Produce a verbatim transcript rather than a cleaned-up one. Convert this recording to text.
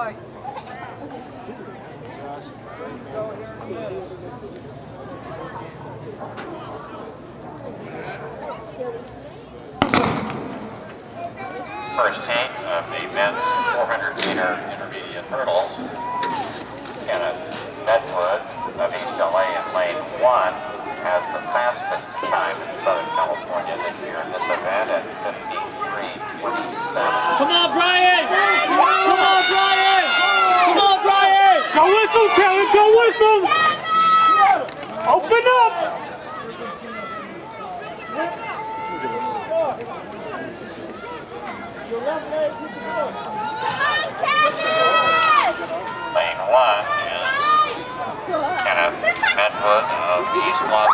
First heat of the men's four hundred meter intermediate hurdles. Kenneth Medwood of East L A in lane one has the fastest time in Southern California this year in this event at fifty-three twenty-seven. Come on, Brian! Come on, Brian! Come on, Brian! Go with them, Kevin! Go with them! Open up! Lane one is Kenneth Medwood of East Los